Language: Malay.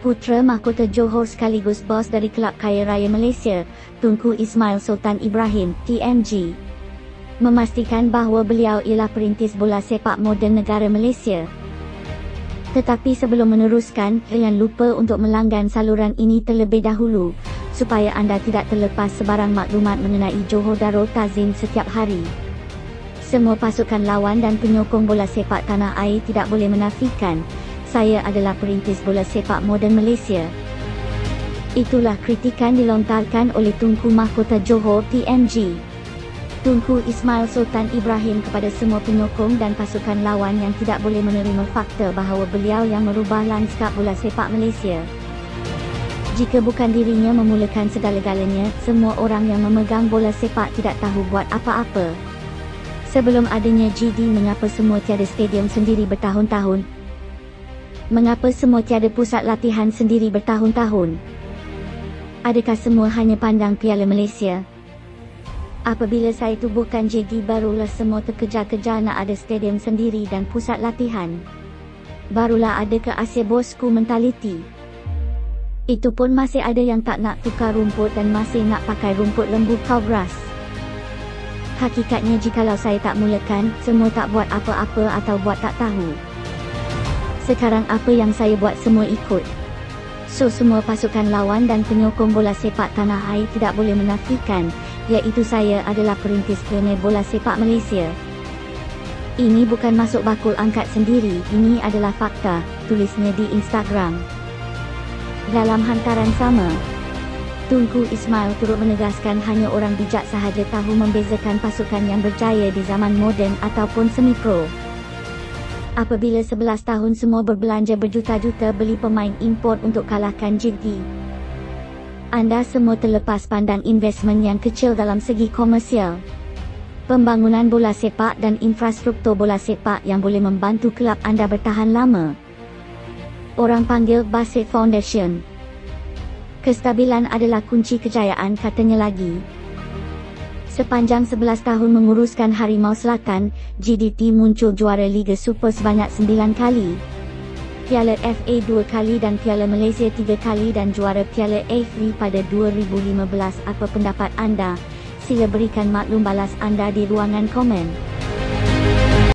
Putera mahkota Johor sekaligus bos dari Kelab Kaya Raya Malaysia, Tunku Ismail Sultan Ibrahim, TMG, memastikan bahawa beliau ialah perintis bola sepak moden negara Malaysia. Tetapi sebelum meneruskan, jangan lupa untuk melanggan saluran ini terlebih dahulu, supaya anda tidak terlepas sebarang maklumat mengenai Johor Darul Ta'zim setiap hari. Semua pasukan lawan dan penyokong bola sepak tanah air tidak boleh menafikan, saya adalah perintis bola sepak moden Malaysia. Itulah kritikan dilontarkan oleh Tunku Mahkota Johor TMG, Tunku Ismail Sultan Ibrahim kepada semua penyokong dan pasukan lawan yang tidak boleh menerima fakta bahawa beliau yang merubah lanskap bola sepak Malaysia. Jika bukan dirinya memulakan segala-galanya, semua orang yang memegang bola sepak tidak tahu buat apa-apa. Sebelum adanya GD, mengapa semua tiada stadium sendiri bertahun-tahun? Mengapa semua tiada pusat latihan sendiri bertahun-tahun? Adakah semua hanya pandang Piala Malaysia? Apabila saya tubuhkan JD, barulah semua terkejar-kejar nak ada stadium sendiri dan pusat latihan. Barulah ada ke Asia bosku mentaliti. Itu pun masih ada yang tak nak tukar rumput dan masih nak pakai rumput lembu Kobras. Hakikatnya jikalau saya tak mulakan, semua tak buat apa-apa atau buat tak tahu. Sekarang apa yang saya buat semua ikut. So semua pasukan lawan dan penyokong bola sepak tanah air tidak boleh menafikan, iaitu saya adalah perintis pionir bola sepak Malaysia. Ini bukan masuk bakul angkat sendiri, ini adalah fakta, tulisnya di Instagram. Dalam hantaran sama, Tunku Ismail turut menegaskan hanya orang bijak sahaja tahu membezakan pasukan yang berjaya di zaman moden ataupun semi-pro. Apabila 11 tahun semua berbelanja berjuta-juta beli pemain import untuk kalahkan JD, anda semua terlepas pandang investmen yang kecil dalam segi komersial, pembangunan bola sepak dan infrastruktur bola sepak yang boleh membantu kelab anda bertahan lama. Orang panggil Basit Foundation. Kestabilan adalah kunci kejayaan, katanya lagi. Sepanjang 11 tahun menguruskan Harimau Selatan, GDT muncul juara Liga Super sebanyak 9 kali, Piala FA 2 kali dan Piala Malaysia 3 kali dan juara Piala AFC pada 2015. Apa pendapat anda? Sila berikan maklum balas anda di ruangan komen.